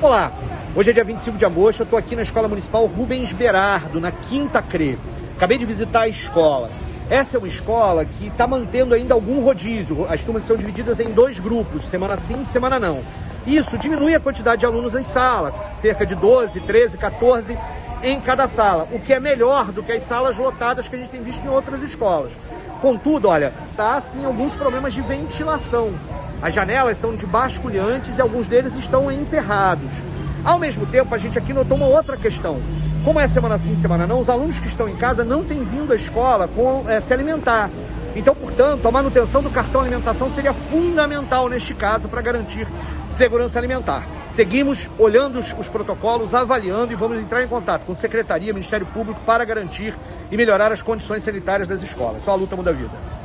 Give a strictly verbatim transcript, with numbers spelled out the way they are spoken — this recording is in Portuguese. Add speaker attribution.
Speaker 1: Olá, hoje é dia vinte e cinco de agosto, eu estou aqui na Escola Municipal Rubens Berardo, na Quinta CRE. Acabei de visitar a escola. Essa é uma escola que está mantendo ainda algum rodízio. As turmas são divididas em dois grupos, semana sim e semana não. Isso diminui a quantidade de alunos em salas, cerca de doze, treze, quatorze em cada sala, o que é melhor do que as salas lotadas que a gente tem visto em outras escolas. Contudo, olha, tá sim alguns problemas de ventilação. As janelas são de basculhantes e alguns deles estão emperrados. Ao mesmo tempo, a gente aqui notou uma outra questão. Como é semana sim, semana não, os alunos que estão em casa não têm vindo à escola com, é, se alimentar. Então, portanto, a manutenção do cartão alimentação seria fundamental neste caso para garantir segurança alimentar. Seguimos olhando os, os protocolos, avaliando e vamos entrar em contato com Secretaria, Ministério Público para garantir e melhorar as condições sanitárias das escolas. Só a luta muda a vida.